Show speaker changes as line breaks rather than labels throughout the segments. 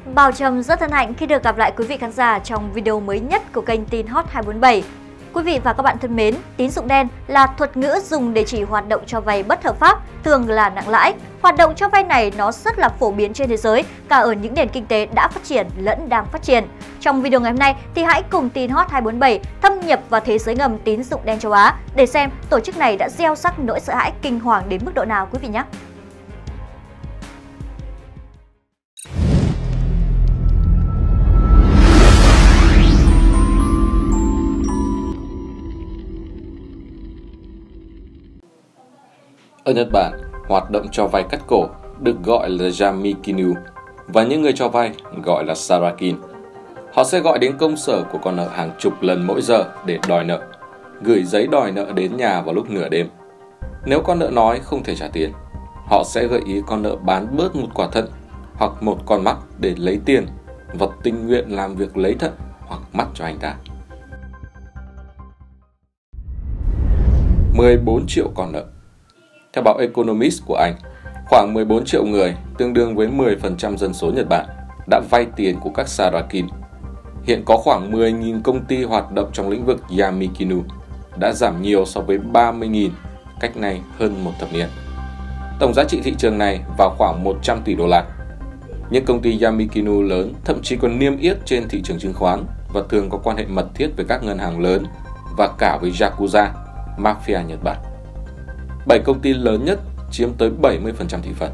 Bảo Trâm rất hân hạnh khi được gặp lại quý vị khán giả trong video mới nhất của kênh Tin Hot 247. Quý vị và các bạn thân mến, tín dụng đen là thuật ngữ dùng để chỉ hoạt động cho vay bất hợp pháp, thường là nặng lãi. Hoạt động cho vay này nó rất là phổ biến trên thế giới, cả ở những nền kinh tế đã phát triển lẫn đang phát triển. Trong video ngày hôm nay thì hãy cùng Tin Hot 247 thâm nhập vào thế giới ngầm tín dụng đen châu Á để xem tổ chức này đã gieo rắc nỗi sợ hãi kinh hoàng đến mức độ nào quý vị nhé.
Ở Nhật Bản, hoạt động cho vay cắt cổ được gọi là Yamikinu và những người cho vay gọi là Sarakin. Họ sẽ gọi đến công sở của con nợ hàng chục lần mỗi giờ để đòi nợ, gửi giấy đòi nợ đến nhà vào lúc nửa đêm. Nếu con nợ nói không thể trả tiền, họ sẽ gợi ý con nợ bán bớt một quả thận hoặc một con mắt để lấy tiền và tình nguyện làm việc lấy thận hoặc mắt cho anh ta. 14 triệu con nợ. Theo báo Economist của Anh, khoảng 14 triệu người, tương đương với 10% dân số Nhật Bản, đã vay tiền của các Sarakin. Hiện có khoảng 10.000 công ty hoạt động trong lĩnh vực Yamikinu, đã giảm nhiều so với 30.000 cách nay hơn một thập niên. Tổng giá trị thị trường này vào khoảng 100 tỷ đô la. Những công ty Yamikinu lớn thậm chí còn niêm yết trên thị trường chứng khoán và thường có quan hệ mật thiết với các ngân hàng lớn và cả với Yakuza, mafia Nhật Bản. 7 công ty lớn nhất chiếm tới 70% thị phần.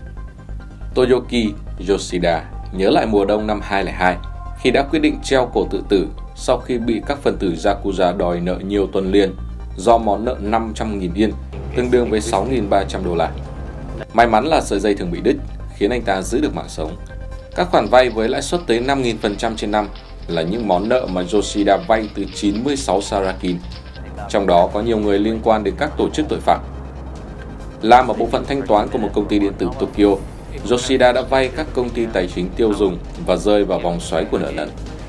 Toyoki Yoshida nhớ lại mùa đông năm 2002 khi đã quyết định treo cổ tự tử sau khi bị các phần tử Yakuza đòi nợ nhiều tuần liền do món nợ 500.000 yên, tương đương với 6.300 đô la. May mắn là sợi dây thường bị đứt, khiến anh ta giữ được mạng sống. Các khoản vay với lãi suất tới 5.000% trên năm là những món nợ mà Yoshida vay từ 96 Sarakin, trong đó có nhiều người liên quan đến các tổ chức tội phạm. Làm ở bộ phận thanh toán của một công ty điện tử Tokyo, Yoshida đã vay các công ty tài chính tiêu dùng và rơi vào vòng xoáy của nợ nần.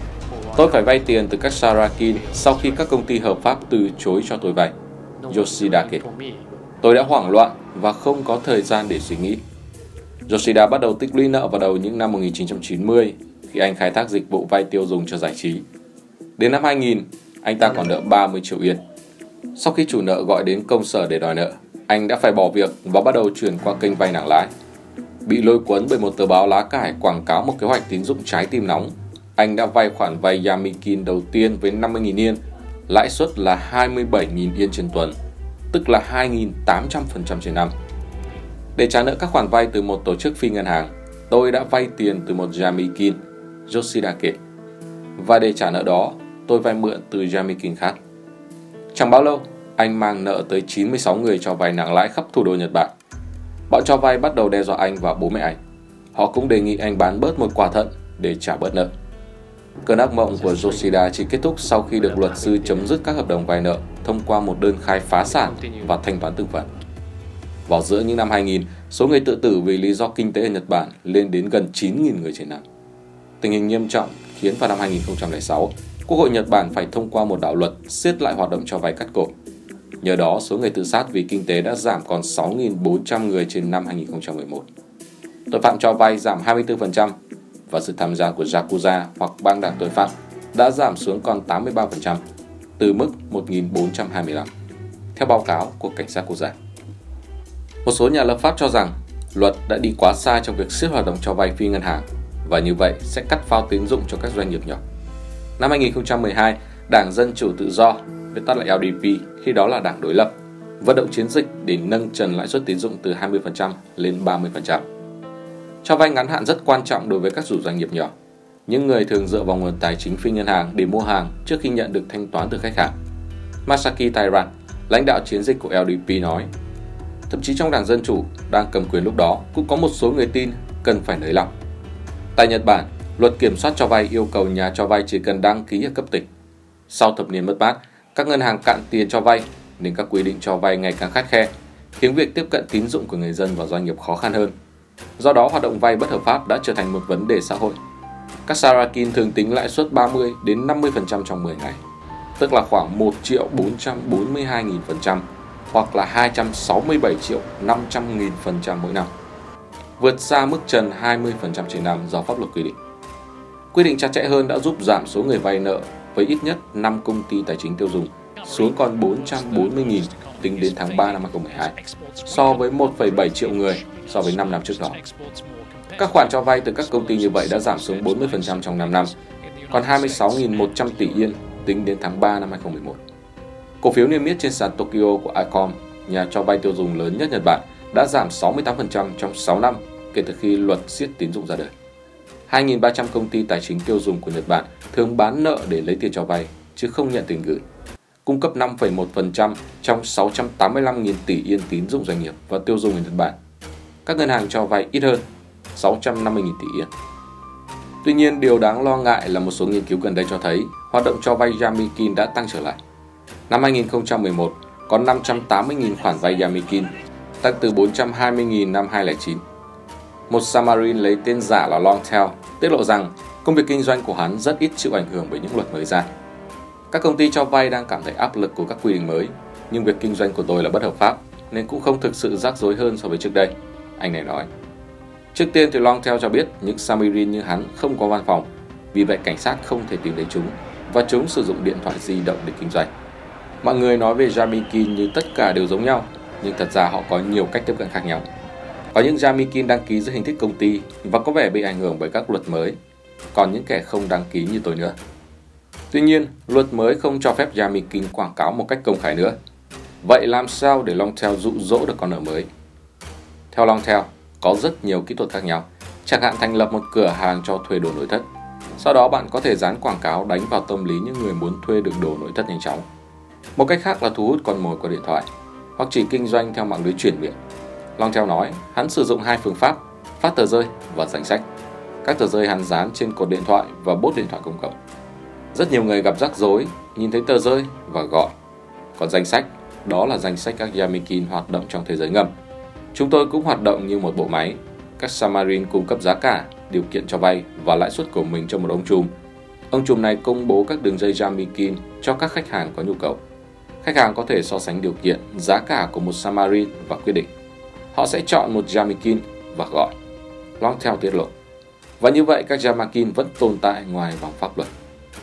Tôi phải vay tiền từ các Sarakin sau khi các công ty hợp pháp từ chối cho tôi vay, Yoshida kể. Tôi đã hoảng loạn và không có thời gian để suy nghĩ. Yoshida bắt đầu tích lũy nợ vào đầu những năm 1990 khi anh khai thác dịch vụ vay tiêu dùng cho giải trí. Đến năm 2000, anh ta còn nợ 30 triệu yên. Sau khi chủ nợ gọi đến công sở để đòi nợ, anh đã phải bỏ việc và bắt đầu chuyển qua kênh vay nặng lãi. Bị lôi cuốn bởi một tờ báo lá cải quảng cáo một kế hoạch tín dụng trái tim nóng, anh đã vay khoản vay Yamikin đầu tiên với 50.000 yên, lãi suất là 27.000 yên trên tuần, tức là 2.800% trên năm. Để trả nợ các khoản vay từ một tổ chức phi ngân hàng, tôi đã vay tiền từ một Yamikin, Yoshida kể. Và để trả nợ đó, tôi vay mượn từ Yamikin khác. Chẳng bao lâu, anh mang nợ tới 96 người cho vay nặng lãi khắp thủ đô Nhật Bản. Bọn cho vay bắt đầu đe dọa anh và bố mẹ anh. Họ cũng đề nghị anh bán bớt một quả thận để trả bớt nợ. Cơn ác mộng của Yoshida chỉ kết thúc sau khi được luật sư chấm dứt các hợp đồng vay nợ thông qua một đơn khai phá sản và thanh toán từng phần. Vào giữa những năm 2000, số người tự tử vì lý do kinh tế ở Nhật Bản lên đến gần 9.000 người trên năm. Tình hình nghiêm trọng khiến vào năm 2006, Quốc hội Nhật Bản phải thông qua một đạo luật siết lại hoạt động cho vay cắt cổ. Nhờ đó, số người tự sát vì kinh tế đã giảm còn 6.400 người trên năm 2011. Tội phạm cho vay giảm 24% và sự tham gia của Yakuza hoặc băng đảng tội phạm đã giảm xuống còn 83%, từ mức 1.425, theo báo cáo của cảnh sát quốc gia. Một số nhà lập pháp cho rằng luật đã đi quá xa trong việc siết hoạt động cho vay phi ngân hàng và như vậy sẽ cắt phao tín dụng cho các doanh nghiệp nhỏ. Năm 2012, Đảng Dân Chủ Tự Do, viết tắt là LDP, khi đó là đảng đối lập, vận động chiến dịch để nâng trần lãi suất tín dụng từ 20% lên 30%. Cho vay ngắn hạn rất quan trọng đối với các chủ doanh nghiệp nhỏ, những người thường dựa vào nguồn tài chính phi ngân hàng để mua hàng trước khi nhận được thanh toán từ khách hàng. Masaki Tairan, lãnh đạo chiến dịch của LDP nói, thậm chí trong Đảng Dân Chủ đang cầm quyền lúc đó cũng có một số người tin cần phải nới lỏng. Tại Nhật Bản, luật kiểm soát cho vay yêu cầu nhà cho vay chỉ cần đăng ký ở cấp tỉnh. Sau thập niên mất mát, các ngân hàng cạn tiền cho vay nên các quy định cho vay ngày càng khắt khe, khiến việc tiếp cận tín dụng của người dân và doanh nghiệp khó khăn hơn. Do đó, hoạt động vay bất hợp pháp đã trở thành một vấn đề xã hội. Các Sarakin thường tính lãi suất 30 đến 50% trong 10 ngày, tức là khoảng 1.442.000% hoặc là 267.500.000% mỗi năm, vượt xa mức trần 20% trên năm do pháp luật quy định. Quy định chặt chẽ hơn đã giúp giảm số người vay nợ với ít nhất 5 công ty tài chính tiêu dùng xuống còn 440.000 tính đến tháng 3 năm 2012, so với 1,7 triệu người so với 5 năm trước đó. Các khoản cho vay từ các công ty như vậy đã giảm xuống 40% trong 5 năm, còn 26.100 tỷ yên tính đến tháng 3 năm 2011. Cổ phiếu niêm yết trên sàn Tokyo của Icom, nhà cho vay tiêu dùng lớn nhất Nhật Bản, đã giảm 68% trong 6 năm kể từ khi luật siết tín dụng ra đời. 2.300 công ty tài chính tiêu dùng của Nhật Bản thường bán nợ để lấy tiền cho vay, chứ không nhận tiền gửi, cung cấp 5,1% trong 685.000 tỷ yên tín dụng doanh nghiệp và tiêu dùng ở Nhật Bản. Các ngân hàng cho vay ít hơn, 650.000 tỷ yên. Tuy nhiên, điều đáng lo ngại là một số nghiên cứu gần đây cho thấy hoạt động cho vay Yamikin đã tăng trở lại. Năm 2011, có 580.000 khoản vay Yamikin, tăng từ 420.000 năm 2009. Một Samarin lấy tên giả là Longtail tiết lộ rằng công việc kinh doanh của hắn rất ít chịu ảnh hưởng bởi những luật mới ra. Các công ty cho vay đang cảm thấy áp lực của các quy định mới, nhưng việc kinh doanh của tôi là bất hợp pháp nên cũng không thực sự rắc rối hơn so với trước đây, anh này nói. Trước tiên thì Longtail cho biết những Samarin như hắn không có văn phòng, vì vậy cảnh sát không thể tìm thấy chúng và chúng sử dụng điện thoại di động để kinh doanh. Mọi người nói về Yamikin như tất cả đều giống nhau, nhưng thật ra họ có nhiều cách tiếp cận khác nhau. Có những Yamikin đăng ký dưới hình thức công ty và có vẻ bị ảnh hưởng bởi các luật mới, còn những kẻ không đăng ký như tôi nữa. Tuy nhiên, luật mới không cho phép Yamikin quảng cáo một cách công khai nữa. Vậy làm sao để Longtail dụ dỗ được con nợ mới? Theo Longtail, có rất nhiều kỹ thuật khác nhau, chẳng hạn thành lập một cửa hàng cho thuê đồ nội thất. Sau đó bạn có thể dán quảng cáo đánh vào tâm lý những người muốn thuê được đồ nội thất nhanh chóng. Một cách khác là thu hút con mồi qua điện thoại, hoặc chỉ kinh doanh theo mạng lưới truyền miệng. Longtail nói hắn sử dụng hai phương pháp, phát tờ rơi và danh sách. Các tờ rơi hắn dán trên cột điện thoại và bốt điện thoại công cộng. Rất nhiều người gặp rắc rối, nhìn thấy tờ rơi và gọi. Còn danh sách, đó là danh sách các Yamikin hoạt động trong thế giới ngầm. Chúng tôi cũng hoạt động như một bộ máy. Các Samarin cung cấp giá cả, điều kiện cho vay và lãi suất của mình cho một ông trùm. Ông trùm này công bố các đường dây Yamikin cho các khách hàng có nhu cầu. Khách hàng có thể so sánh điều kiện, giá cả của một Samarin và quyết định. Họ sẽ chọn một Yamikin và gọi. Longtail tiết lộ. Và như vậy các Yamikin vẫn tồn tại ngoài vòng pháp luật.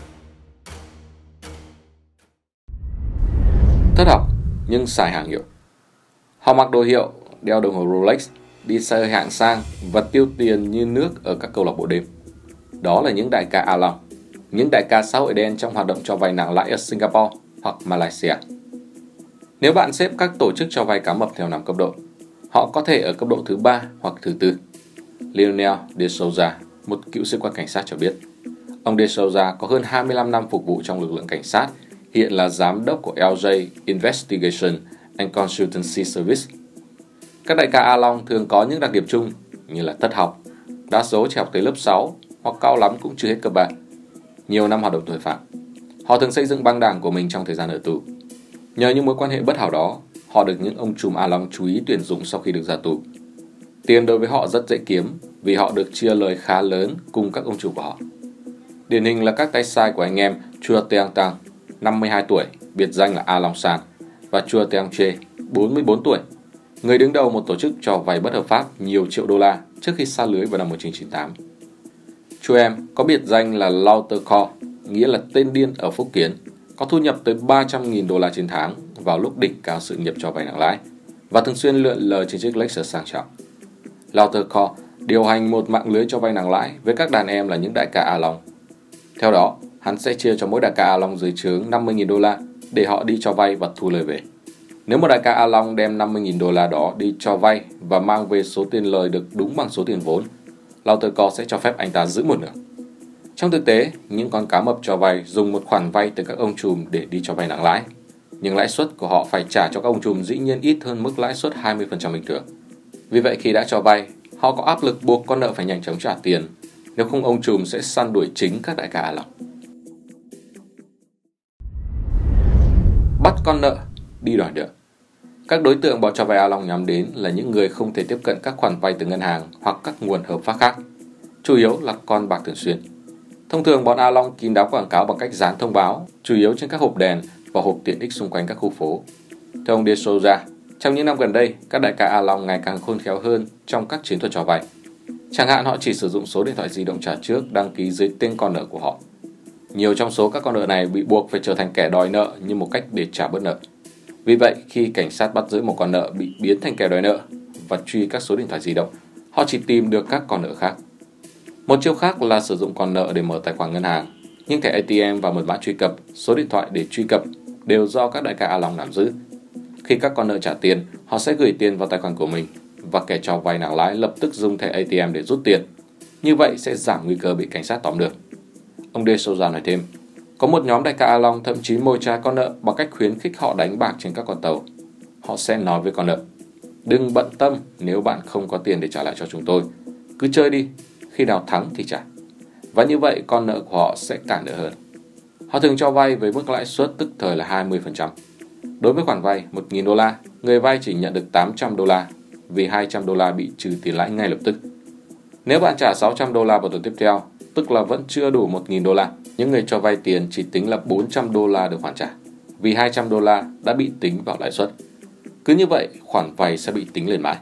Thất học nhưng xài hàng hiệu. Họ mặc đồ hiệu, đeo đồng hồ Rolex, đi xe hạng sang và tiêu tiền như nước ở các câu lạc bộ đêm. Đó là những đại ca A Long, những đại ca xã hội đen trong hoạt động cho vay nặng lãi ở Singapore hoặc Malaysia. Nếu bạn xếp các tổ chức cho vay cá mập theo 5 cấp độ, họ có thể ở cấp độ thứ 3 hoặc thứ 4. Lionel De Souza, một cựu sĩ quan cảnh sát cho biết, ông De Souza có hơn 25 năm phục vụ trong lực lượng cảnh sát, hiện là giám đốc của LJ Investigation and Consultancy Service. Các đại ca A Long thường có những đặc điểm chung như là thất học, đa số chỉ học tới lớp 6 hoặc cao lắm cũng chưa hết cấp 3. Nhiều năm hoạt động tội phạm. Họ thường xây dựng băng đảng của mình trong thời gian ở tù. Nhờ những mối quan hệ bất hảo đó, họ được những ông trùm A Long chú ý tuyển dụng sau khi được ra tù. Tiền đối với họ rất dễ kiếm vì họ được chia lời khá lớn cùng các ông chủ của họ. Điển hình là các tay sai của anh em Chua Teang Tang, 52 tuổi, biệt danh là A Long San, và Chua Teang Che, 44 tuổi, người đứng đầu một tổ chức cho vay bất hợp pháp nhiều triệu đô la trước khi sa lưới vào năm 1998. Chua em có biệt danh là Lauter Co, nghĩa là tên điên ở Phúc Kiến, có thu nhập tới 300.000 đô la trên tháng vào lúc đỉnh cao sự nghiệp cho vay nặng lãi và thường xuyên lượn lờ trên chiếc Lexus sang trọng. Lauter Co điều hành một mạng lưới cho vay nặng lãi với các đàn em là những đại ca A Long. Theo đó, hắn sẽ chia cho mỗi đại ca A Long dưới trướng 50.000 đô la để họ đi cho vay và thu lời về. Nếu một đại ca A Long đem 50.000 đô la đó đi cho vay và mang về số tiền lời được đúng bằng số tiền vốn, Lauter Co sẽ cho phép anh ta giữ một nửa. Trong thực tế, những con cá mập cho vay dùng một khoản vay từ các ông trùm để đi cho vay nặng lãi, nhưng lãi suất của họ phải trả cho các ông trùm dĩ nhiên ít hơn mức lãi suất 20% bình thường. Vì vậy khi đã cho vay, họ có áp lực buộc con nợ phải nhanh chóng trả tiền, nếu không ông trùm sẽ săn đuổi chính các đại ca A Long. Bắt con nợ, đi đòi nợ. Các đối tượng bọn cho vay A Long nhắm đến là những người không thể tiếp cận các khoản vay từ ngân hàng hoặc các nguồn hợp pháp khác, chủ yếu là con bạc thường xuyên. Thông thường bọn A Long kín đáo quảng cáo bằng cách dán thông báo, chủ yếu trên các hộp đèn và hộp tiện ích xung quanh các khu phố. Theo ông De Souza, trong những năm gần đây, các đại ca A Long ngày càng khôn khéo hơn trong các chiến thuật cho vay. Chẳng hạn họ chỉ sử dụng số điện thoại di động trả trước đăng ký dưới tên con nợ của họ. Nhiều trong số các con nợ này bị buộc phải trở thành kẻ đòi nợ như một cách để trả bớt nợ. Vì vậy, khi cảnh sát bắt giữ một con nợ bị biến thành kẻ đòi nợ và truy các số điện thoại di động, họ chỉ tìm được các con nợ khác. Một chiêu khác là sử dụng con nợ để mở tài khoản ngân hàng, nhưng thẻ ATM và mật mã truy cập, số điện thoại để truy cập đều do các đại ca A Long nắm giữ. Khi các con nợ trả tiền, họ sẽ gửi tiền vào tài khoản của mình và kẻ cho vay nặng lãi lập tức dùng thẻ ATM để rút tiền. Như vậy sẽ giảm nguy cơ bị cảnh sát tóm được. Ông De Souza nói thêm, có một nhóm đại ca A Long thậm chí mồi chài con nợ bằng cách khuyến khích họ đánh bạc trên các con tàu. Họ sẽ nói với con nợ, đừng bận tâm nếu bạn không có tiền để trả lại cho chúng tôi. Cứ chơi đi, khi nào thắng thì trả. Và như vậy con nợ của họ sẽ càng nợ hơn. Họ thường cho vay với mức lãi suất tức thời là 20%. Đối với khoản vay 1.000 đô la, người vay chỉ nhận được 800 đô la vì 200 đô la bị trừ tiền lãi ngay lập tức. Nếu bạn trả 600 đô la vào tuần tiếp theo, tức là vẫn chưa đủ 1.000 đô la, những người cho vay tiền chỉ tính là 400 đô la được hoàn trả, vì 200 đô la đã bị tính vào lãi suất. Cứ như vậy, khoản vay sẽ bị tính lên mãi.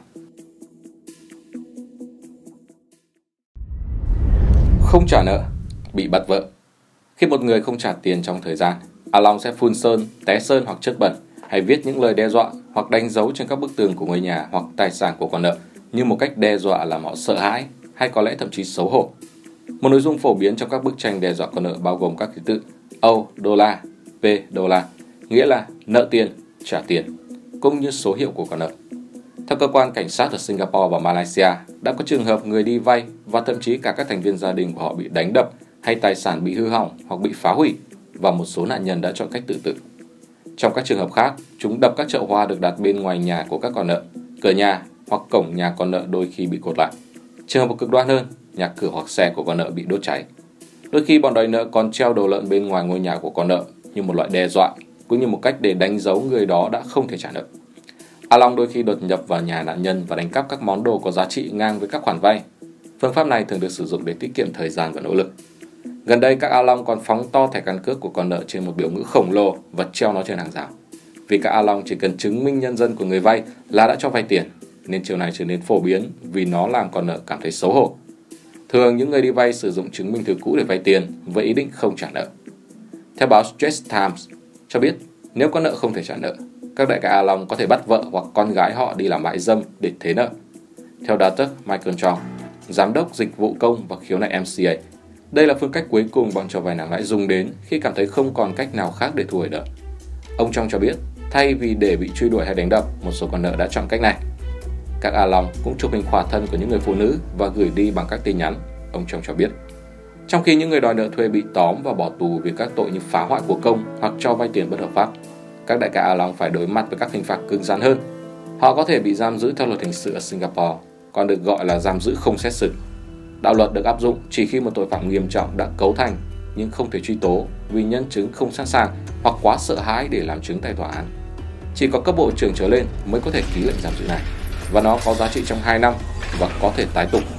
Không trả nợ, bị bắt vợ. Khi một người không trả tiền trong thời gian, A Long sẽ phun sơn, té sơn hoặc chất bẩn, hay viết những lời đe dọa hoặc đánh dấu trên các bức tường của ngôi nhà hoặc tài sản của con nợ như một cách đe dọa làm họ sợ hãi hay có lẽ thậm chí xấu hổ. Một nội dung phổ biến trong các bức tranh đe dọa con nợ bao gồm các ký tự O đô la, P đô la, nghĩa là nợ tiền, trả tiền, cũng như số hiệu của con nợ. Theo cơ quan cảnh sát ở Singapore và Malaysia, đã có trường hợp người đi vay và thậm chí cả các thành viên gia đình của họ bị đánh đập hay tài sản bị hư hỏng hoặc bị phá hủy, và một số nạn nhân đã chọn cách tự tử. Trong các trường hợp khác, chúng đập các chậu hoa được đặt bên ngoài nhà của các con nợ, cửa nhà hoặc cổng nhà con nợ đôi khi bị cột lại. Trường hợp cực đoan hơn, nhà cửa hoặc xe của con nợ bị đốt cháy. Đôi khi bọn đòi nợ còn treo đồ lợn bên ngoài ngôi nhà của con nợ như một loại đe dọa, cũng như một cách để đánh dấu người đó đã không thể trả nợ. A Long đôi khi đột nhập vào nhà nạn nhân và đánh cắp các món đồ có giá trị ngang với các khoản vay. Phương pháp này thường được sử dụng để tiết kiệm thời gian và nỗ lực. Gần đây, các A Long còn phóng to thẻ căn cước của con nợ trên một biểu ngữ khổng lồ và treo nó trên hàng rào. Vì các A Long chỉ cần chứng minh nhân dân của người vay là đã cho vay tiền, nên chiều này trở nên phổ biến vì nó làm con nợ cảm thấy xấu hổ. Thường, những người đi vay sử dụng chứng minh thư cũ để vay tiền với ý định không trả nợ. Theo báo Straits Times cho biết, nếu con nợ không thể trả nợ, các đại ca A Long có thể bắt vợ hoặc con gái họ đi làm mại dâm để thế nợ. Theo Datuk Michael Chong, giám đốc dịch vụ công và khiếu nại MCA, đây là phương cách cuối cùng bọn cho vay nặng lãi dùng đến khi cảm thấy không còn cách nào khác để thu hồi nợ. Ông Chong cho biết, thay vì để bị truy đuổi hay đánh đập, một số con nợ đã chọn cách này. Các A Long cũng chụp hình khỏa thân của những người phụ nữ và gửi đi bằng các tin nhắn, ông Chong cho biết. Trong khi những người đòi nợ thuê bị tóm và bỏ tù vì các tội như phá hoại của công hoặc cho vay tiền bất hợp pháp, các đại ca A Long phải đối mặt với các hình phạt cứng rắn hơn. Họ có thể bị giam giữ theo luật hình sự ở Singapore, còn được gọi là giam giữ không xét xử. Đạo luật được áp dụng chỉ khi một tội phạm nghiêm trọng đã cấu thành nhưng không thể truy tố vì nhân chứng không sẵn sàng hoặc quá sợ hãi để làm chứng tại tòa án. Chỉ có cấp bộ trưởng trở lên mới có thể ký lệnh giam giữ này, và nó có giá trị trong 2 năm và có thể tái tục.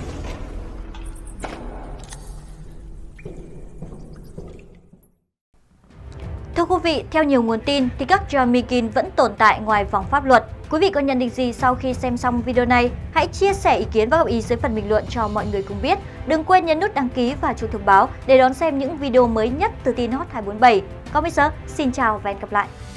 Thưa quý vị, theo nhiều nguồn tin thì các John McCain vẫn tồn tại ngoài vòng pháp luật. Quý vị có nhận định gì sau khi xem xong video này? Hãy chia sẻ ý kiến và góp ý dưới phần bình luận cho mọi người cùng biết. Đừng quên nhấn nút đăng ký và chuông thông báo để đón xem những video mới nhất từ tin Hot 247. Còn bây giờ, xin chào và hẹn gặp lại!